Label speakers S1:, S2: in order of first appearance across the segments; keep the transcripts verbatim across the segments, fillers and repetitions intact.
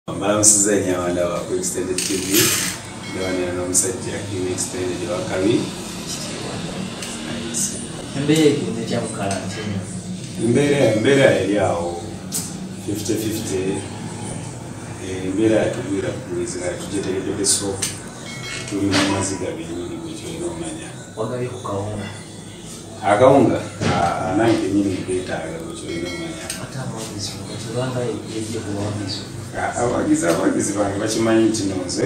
S1: Maramusiza nyawanda wa ku Extended T V ndabana n'omusajja ki Extended wa Kabi.
S2: Mbere kinde kya karantini.
S1: Mbere mbere yali awo fifty fifty eh mbere atubira kuizira tujetegeje so tuli mu maziga binyini bw'ekyo n'omanya.
S2: Wagabi ku kawunga.
S1: Akawunga anange nyini betaaga bw'ekyo n'omanya.
S2: Atama wagizibe kutubanga yeje ku wagizibe.
S1: Abawagizi abawagizi bange bakimanyi nti nonze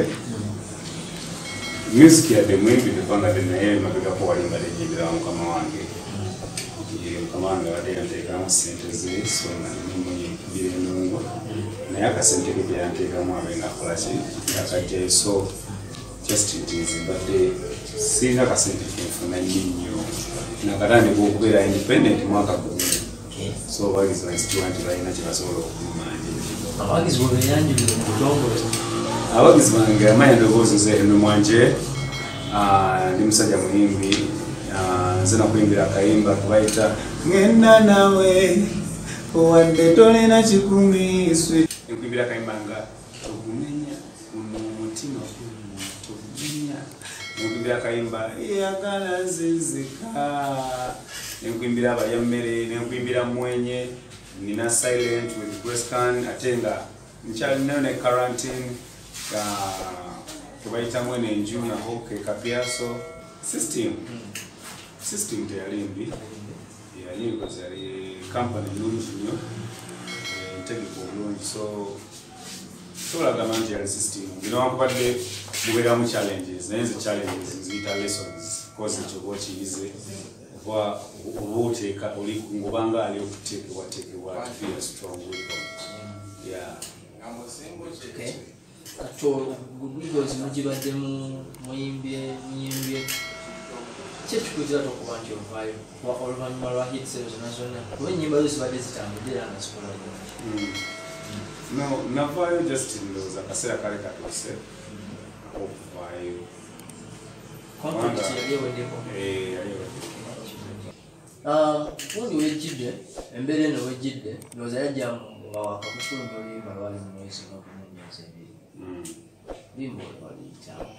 S1: music ya demwimbi banga naye mabega ko Oyimba lenyibira mukama wange ye mukama wange wadde yanteekamu ssente ze so namunye bire ndongo naye akasente ke yanteekamu abenga akola ki akajja so just it is badde sirina akasente kenfuna nnyo nakatandika okubeera independent mwaka gumu so abawagizi bange balina kye basobola okumanja.
S2: Abawagizi bweyanjulira mu butongole.
S1: Abawagizi bange amanya ndowooza nze Mwanje ndi musajja muyimbi nze nakuyimbira akayimba kubayita ngenda nawe wadde tolina kikumi swe nkuyimbira akayimba nga togumenya mu mutima togumenya nkuyimbira akayimba yagala nzizika nkuyimbira abalya mmere nkuyimbira mwenye nina silent with breast can atenga nchali nene quarantine ka kubaita mwene njuna na hoke kapiaso system system te yalimbi ya yingo zali company lungi nyo technical lungi so so la gamanti ya system bino wakubadde mubera mu challenges nayenze challenges zita lessons cause to watch ize wa ubuteka oli ngubanga ali okuteke wateke wa feel strong weapon. Yeah.
S2: Okay. Kato because mujibadde mu muyimbye muyimbye kye tukuzira to kubanti ovayo wa oluvanyuma lwa hit sales national kuba enyimba zose badde zitambudira na sikola yo.
S1: No, navayo just ndoza kaseera kale katose ovayo
S2: contact yaliyo ndiko
S1: eh yaliyo.
S2: Ah, kundi wejidde embere eno wejidde ndoza yajja nga wakakukulu Oyimba lwali mu mwezi n'okumwezi ebiri.
S1: Mm.
S2: Bimbo wali tawo.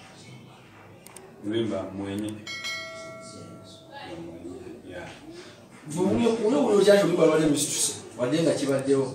S1: Oyimba mwenye.
S2: Yes.
S1: Yeah.
S2: Bumwe uno uno jaje Oyimba lwali musituse. Wadenga kibaddewo.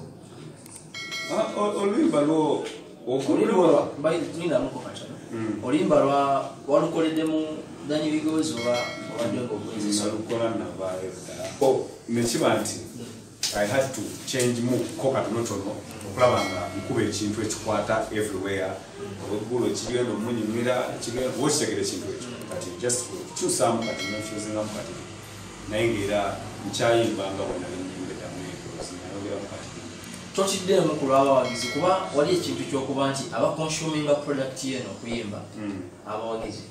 S1: Ah, Oyimba lo
S2: okuliwa mbayi tulina muko kachana. Oyimba lwa walukoleddemu danyi bigozo wa wadde ngo bwezi so
S1: lukola na vayo. Oh, nekiba nti I had to change mu koka tonotono okulabanga nkuba ekintu ekikwata everywhere obuggulo kigenda omunyumira kigenda wokitegera ekintu ekyo kati just kukyusaamu kati nokyuzingamu kati naye ng'era nkyayimbanga bwena nenyimbeera nayogeramu kati
S2: tokiddemu ku lw'abawagizi kuba wali ekintu ky'okuba nti abaconsuminga product yeno okuyimba abawagizi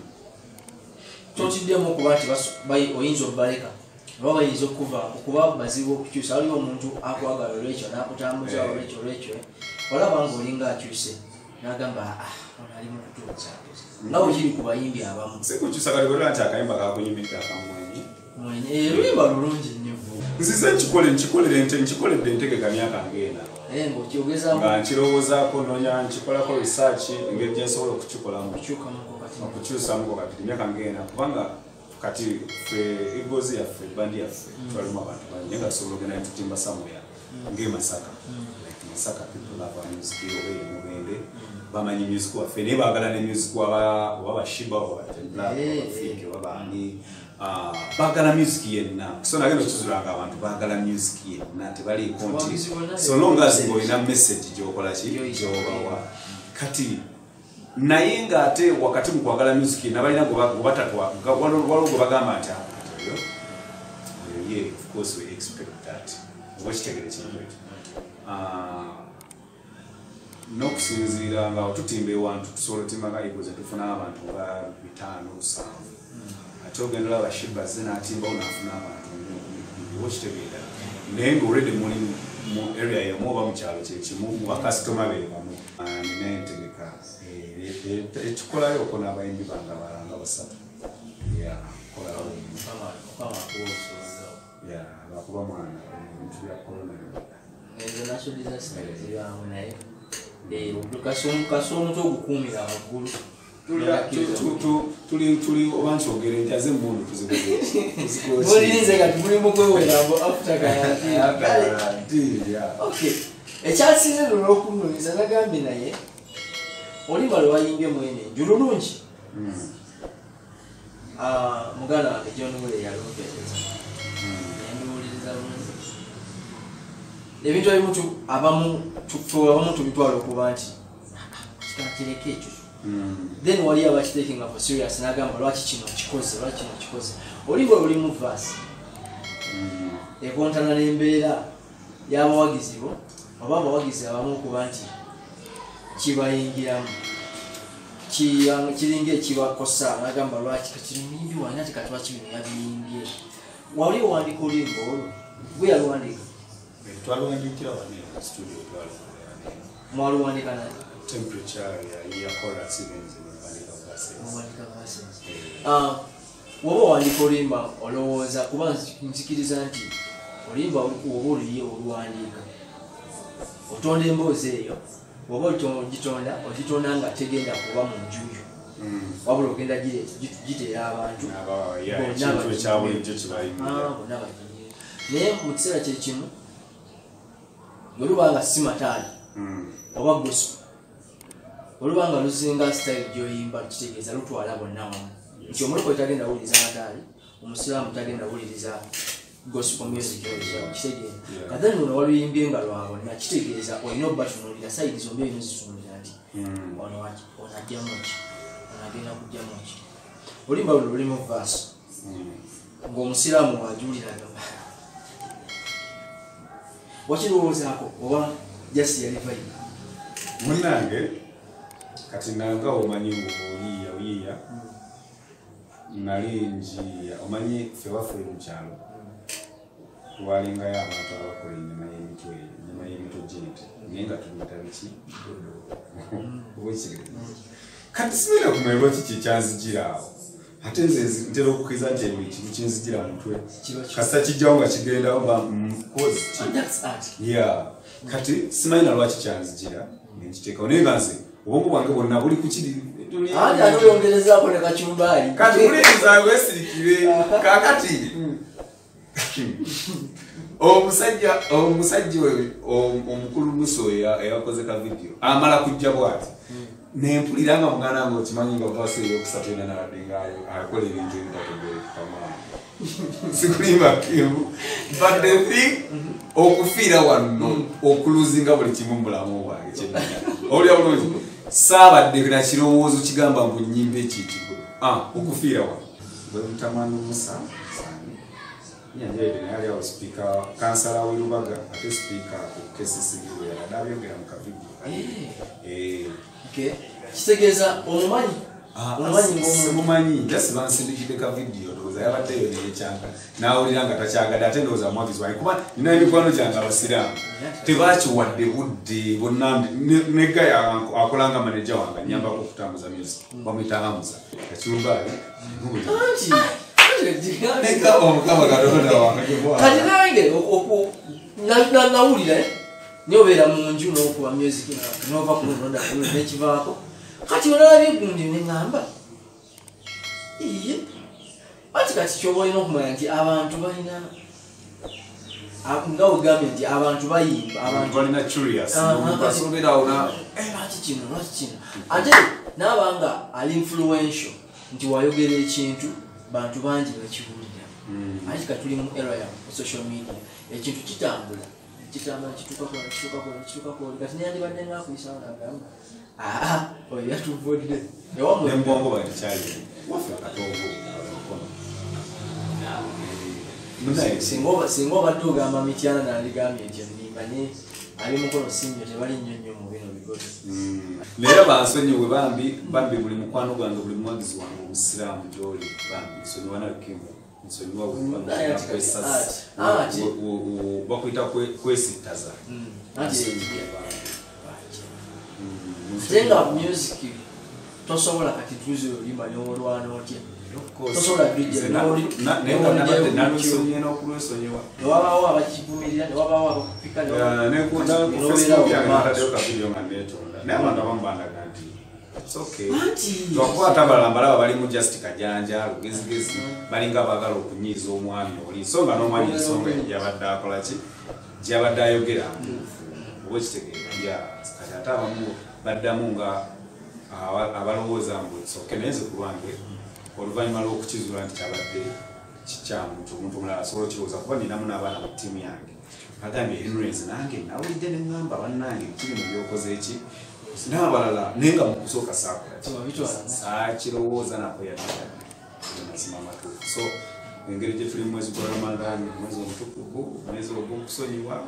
S2: tokiddemu okuba nti oyinza okubaleka baba bayinza okuva okuba bazibu okukyusa waliwo omuntu akwagala olwekyo n'akutambuza olwekyo olwekyo olaba ng'olinga akyuse n'agamba ono ali mu kutuuza nga bwe kiri ku bayimbi abamu
S1: sikukyusa kati bwera nti akayimba kakunyumira akamwenyi
S2: mwenye oluyimba lulungi nnyo
S1: nzize nkikole nkikolere nte nkikoledde entegeka myaka ng'ena
S2: ng'okyogezamu
S1: nga nkirowoozaako nonya nkikolako research engeri gye nsobola okukikolamu okukyusamuko kati emyaka ng'ena kubanga kati ffe egozi yaffe bandi yaffe twalimu abantu bangi naye nga tusobola ogenda netutimba samwera ng'e Masaka Masaka people love our music oba e Mubende bamanyi music waffe naye baagala ne music oba bashiba oba batembulafike oba bandi baagala music yenna so nagenda okizulanga abantu baagala music yenna tebaliiko nti so long as ng'olina message gy'okola ki gy'obawa kati naye ng'ate wakati mu kwagala music nabalina gobatatwa waliwo gwe bagamba nti yeah, of course we expect that oba kitegere kintu ekyo n'okusinziira nga tutimba ewantu tusobola otimba igoze tufuna abantu nga bitaano lusanvu ate ogenda olaba shiba ze n'atimbawo n'afuna abantu oba kitegeera naye ng'olwedde muli mu area yemu oba mu kyalo kyekimu mu bakasitoma be bamu nina entegeka ekikolayo oko n'abayimbi bange abalanga basatu lwakuba mwana ebintu bya korona
S2: ezo national disaster zibamu naye eh kasomu kasomu to gukumira abagulu
S1: tuli tuli obantu ogere ntaze mundu tuzikoze
S2: Bolize kati buli mugwewera abo after
S1: kaya
S2: okay ekyasize lwokunuliza nagambye naye Oyimba lwayimbye mwene jululungi ah mugala wange John Wule yalumpeereza yanduuliriza bulungi ebintu ebimu abamu tufuwa abamu tubitwala okuba nti kikakireka ekyo then wali abakitaking up serious nagamba lwaki kino kikoze lwaki kino kikoze Oyimba oli mu verse ekontana n'embeera y'abawagizibo oba abawagizi abamu okuba nti kibayingiramu kiringa ekibakosa nagamba lwaki kakirimimbi wanya ati katwa kibino yabiyimbye wali owandika Oyimba olwo gwe yalwandika
S1: twalwandikira wane studio
S2: mwaluwandika nani
S1: temperature ya chorus events
S2: wandika verses ah woba wandika Oyimba olowooza kuba nzikiriza nti Oyimba oba oliye olwandika otonda emboozi eyo woba ogitonda ogitonda nga tegenda kuba mu njuyo wabula ogenda giteera abantu naye mu kiseera kyekimu olubanga si mataali oba gospel olubanga luzinga style gy'oyimba kitegeeza lutwala bonna wamu nti omulokole tagenda wuliriza mataali omusiraamu tagenda wuliriza gospel music kitegeeza kati luno waluyimbye nga lwa bonna kitegeeza olina obba tunuulira sayidi zombi olina zitunuulira nti ono onajjamu ki onagenda kujjamu ki Oyimba luno lulimu verse ng'omusiraamu wajuuliraga wakirowoozaako oba jasi yali vayibu
S1: munange kati nanga omanyi oyiya oyiya nali njiya omanyi ffe waffe mu kyalo twalingayo abantu abakola ennyama y'emitwe ennyama y'emitwe gyente naye nga tumuyita biki kati simenya kumanya lwaki kyekyanzijira awo ate nze ntera okukkiriza nti buli kintu kinzijira mutwe kasita kijjawo nga kigenda oba mpozi ya kati simanyi na lwaki kyanzijira nenkiteekawo naye nga nze obwongo bwange bwonna buli kukiri
S2: oyongerezaako ne kacumbali
S1: kati buliriza wesirikire kakati omusajja omusajja omukulu muso eyakoze ka video amala kujja bwati nempulira nga muganda wange okimanyi nga vasi eyokusatu ena nabadde nga akola ebintu ebitategerekekamaa sikulimba kimu but the thing okufiira wano okuluzinga buli kimu mulamu bwange kyennanya olya bulungi saabadde na kirowoozo kigamba mbu nnyimba ekiyitibwe okufiira wano bwe mutamanu musa nyanjayire nayali awo sipiika kansala w'erubaga ate sipiika ku kesisigiwe yadabyogera mu kavidiyo
S2: kitegeeza omumanyi
S1: omumanyi jasi bansindikidde ka vidiyo ndowooza yabaddeyo neyekyanka nawulira nga takyagadde ate ndowooza mwagizi wange kuba nina emikwano gyange abasiraamu tebakiwadde budde bonna negaya akolanga maneja wange anyambako okutambuza music bamwita Hamza akirumbaali
S2: kati nange nawulira nyobeera mu nju n'okuba music nova kunonda nekivaako kati olabye gundi neŋŋamba iye ati kati kyoba olina okumanya nti abantu balina nga wegambye nti abantu bayimba lwaki kino lwaki kino ate naabanga ali influential nti wayogera ekintu bantu bangi bakiwulira ati katuli mu era ya social media ekintu kitambula kitambula kituukako kituukako kituukako kati neyandibadde ngaakuyisa nagamba aa oyo yatuvodde
S1: ewamembongo balikyali waffe akatongo
S2: singa obadde ogamba mityana nandigambye nti enimbanye ali mukono simbyo tebali nnyo nnyo mu bino bigoto
S1: naye bansonyiwe bambi bambi buli mukwano gwange buli muwagizi wange omusiraamu gyoli bambi nsonyiwa nakimu nsonyiwa bakuyita kwesittaza
S2: ate nga music tosobola kati tuzi olimba n'olwana otya tosobola bijja
S1: nabadde nalusonye n'okulwesonyiwa
S2: newabaawo abakivumirira newabaawo abakupika
S1: nekundakufacebukyanatadeo kavidiyo nga netonda naye abantu abamu bandaga nti twakukwata abalala mbalaba balimu just kajanja lugezigezi balinga abagala okunyiiza omwami oli nsonga n'omwami ensonga gyabadde akolaki gyabadde ayogera oba ekitegeera kati ate abamu baddamu nga abalowooza mbu soke naye nze ku lwange oluvannyuma lw'okukizuula nti kyabadde kikyamu nti omuntu omulala asobola okirowooza kuba ninamu n'abaana mu ttiimu yange agambye henrys nange nawulidde ne ŋŋamba bannange kiri mu byokoze eki n'abalala naye nga mu kusooka saakirowooza nako yamazima matuufu so engeri gye tuli mu mwezi gwa Ramadan mwezi omutukuvu mwezi ogw'okusonyiwa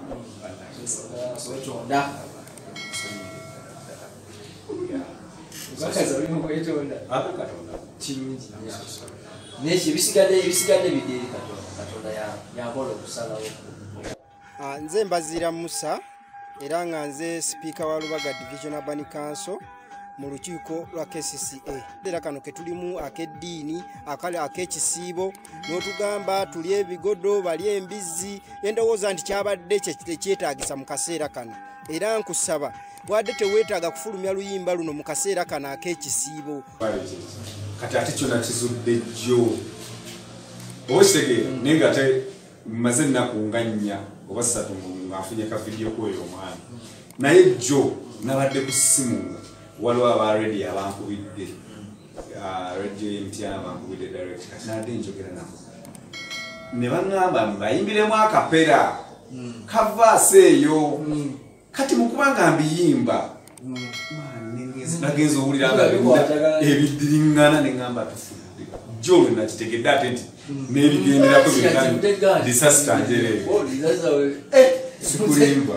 S2: nekyo ebisigadde ebisigadde bidiri Katonda yakola okusalawo.
S3: Nze Mbazira Musa era nga nze Speaker wa Lubaga Division Urban Council mu lukiiko lwa K C C A. Era kano ke tulimu ak'eddiini akali ak'ekisiibo n'otugamba tuli ebigodo bali embizzi endowooza nti kyabadde kyetaagisa mu kaseera kano era nkusaba wadde teweetaaga kufulumya luyimba luno mu kaseera kano ak'ekisiibo
S1: kati ate kyonna kizudde jjo oba kitegeera naye nga ate mmaze ennaku nga nnya oba ssatu ng'afunye ka vidiyo kweyo omwami naye jjo nabadde ku ssimu waliwo aba radio abankubidde radio y'emtyana abankubidde direct kati nadde njogera nabo ne baŋŋamba mbayimbiremu akapera kavaasi eyo kati mukubanga mbiyimba nagenza owulira nga ebidiriŋŋana ne ŋŋamba tufudde jjo olwo nakitegedde ate nti n'ebigenderako bisasitanjere sikulimba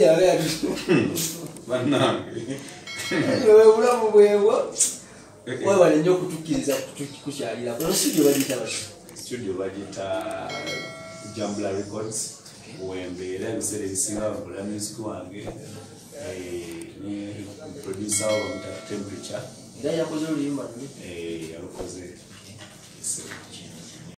S1: bannange
S2: obulamu bwebwo webale nnyo okutukkiriza kukyalira studio bagiyita
S1: studio bagiyita Jambula Records wembeera ebiseera ebisinga bakola music wange ne producer wa Temperature
S2: era yakoze oluyimba
S1: yalukoze